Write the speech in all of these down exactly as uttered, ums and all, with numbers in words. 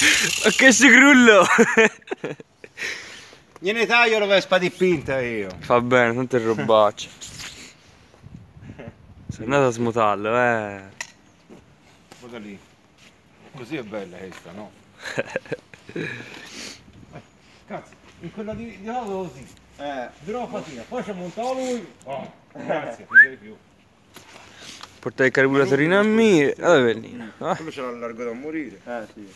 Che si grullo! Gliene taglio la vespa dipinta io. Fa bene, tanto è robaccia. Sei andato a smutarlo, eh. Guarda lì. Così è bella questa, no? Cazzo, in quella di, di là così. Eh, però fatica, poi ci ha montato lui. Oh, grazie, non sei più. Portai il carburatorino a me. Allora bellino. Eh? Quello ce l'ha largo da morire. Eh sì.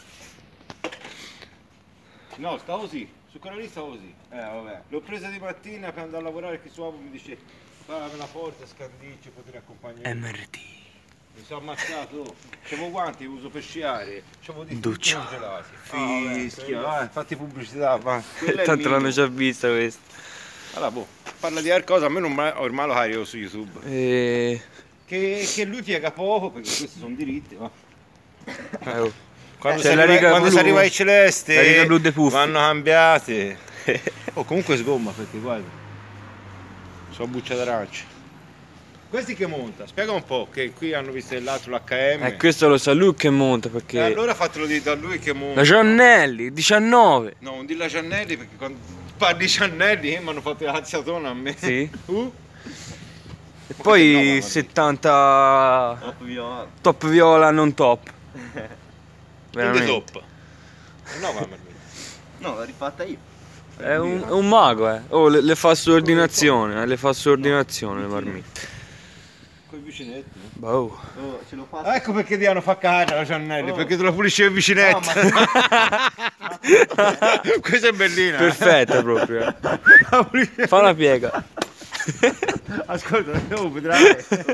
No, sta così, su quella lì sta così. Eh vabbè. L'ho presa di mattina per andare a lavorare che suo mi dice fammela forte, scandicci, potrei accompagnare. M R T. Mi sono ammazzato, c'avevo guanti, uso per sciare, c'avevo di Duccia. congelati. Ah, Fischia, vai, fatti pubblicità, va. Tanto l'hanno già vista questa. Allora, boh, parla di qualcosa, a me non mai, ormai lo carico su YouTube. E... Che, che lui piega poco, perché questi sono diritti, ma... Eh, oh. Quando, C'è si la arriva, riga quando blu. si arriva ai celesti, La riga blu dei Puffi. vanno cambiate. Oh, comunque sgomma, perché guarda, sono buccia d'arancia. Questi che monta, spiega un po', che qui hanno visto dell'altro l'H M. Eh, questo lo sa lui che monta perché... E allora fatelo dire da lui che monta. La Giannelli, diciannove. No, non di la Giannelli, perché quando parli di Giannelli eh, mi hanno fatto la cazziatona a me. Sì. Uh? E poi settanta... Top viola. Top viola, non top. Quindi Veramente. top. No, mamma mia. No, l'ho rifatta io. È un, è un mago, eh. Oh, le, le fa su ordinazione, eh, le fa su ordinazione le marmitte. Con i vicinetti. Boh. Oh, ce l'ho fatta. Ah, ecco perché ti hanno fa caccia la Giannelli, Oh. perché te la pulisce il vicinetto. No, Questa è bellina. Perfetta proprio. eh. La pulisce- Fa una piega. Ascolta, oh, vedrai.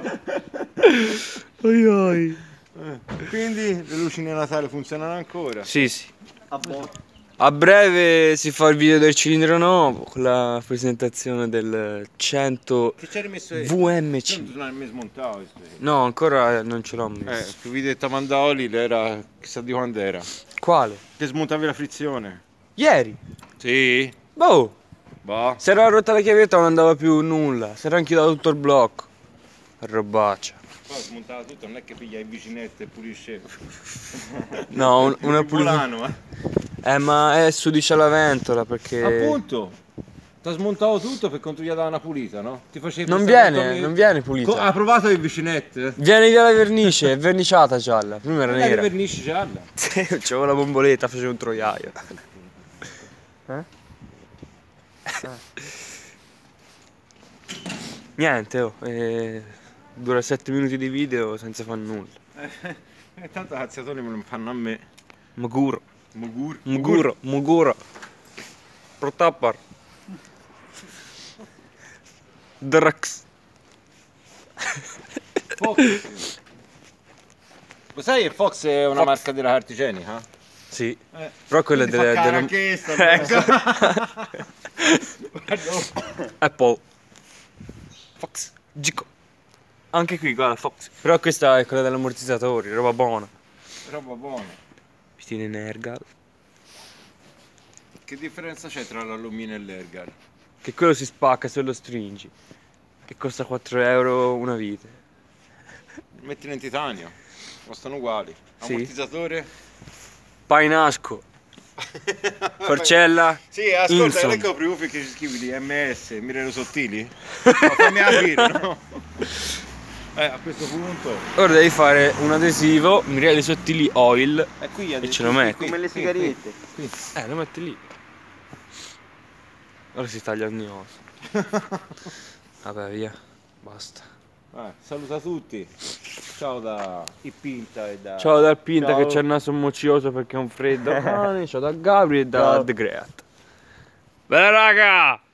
Oi oi. Eh, Quindi le luci di Natale funzionano ancora? Sì, sì. a bo- A breve si fa il video del cilindro nuovo con la presentazione del cento Che ci hai rimesso io? V M C. Non l'hai mai smontato questo. No, ancora non ce l'ho Eh, messo. il video di Tamandaoli era chissà di quando era. Quale? Che smontavi la frizione. Ieri. Sì. Boh. Boh. Si era rotta la chiavetta non andava più nulla. Si era inchiudato tutto il blocco. Robaccia. Poi smontava tutto, non è che piglia il vicinetto e pulisce. No, un- una Il pulizia. volano, eh. Eh, ma è su dice la ventola perché... Appunto. Ti ha smontato tutto per quanto gli dava una pulita, no? Ti facevi Non pensare viene, che- non viene Co- pulita. Ha provato il vicinetto? eh? Viene via la vernice, è verniciata gialla. Prima era Non è che nera. vernisci gialla. Sì, c'avevo la bomboletta, facevo un troiaio. Eh? Niente, oh, eh, dura sette minuti di video senza far nulla. Eh, tanto cazziatoni me lo fanno a me. Muguro, Mugur. muguro, muguro. Protapar. Drax. Fox. Lo sai che Fox è una Fox. marca della carta igienica? Sì, Eh. però quella Quindi fa delle... cara delle... anche sta, Ecco. Apple. Fox. Gico. Anche qui, guarda, Fox. Però questa è quella degli ammortizzatori, roba buona. Roba buona. Pistine Nergal. Che differenza c'è tra l'alluminio e l'ergal? Che quello si spacca se lo stringi. Che costa quattro euro una vite. Mettilo in titanio. Costano uguali. Sì. Ammortizzatore? Painasco. Forcella. Sì, ascolta, Insom. non è che ho proof che ci scrivi di M S, Mirelo Sottili? No, fammi aprire, no? Eh, a questo punto... Ora devi fare un adesivo, Mirelli Sottili Oil. E qui E ce lo metti. come le sigarette. Qui, Eh, lo metti lì. Ora si taglia ogni osso. Vabbè, via. Basta. Eh, saluta tutti. Ciao da Ipinta e da... Ciao dal Pinta Ciao. che c'è il naso moccioso perché è un freddo. Ciao da Gabri e da Ciao. The Great. Bella raga!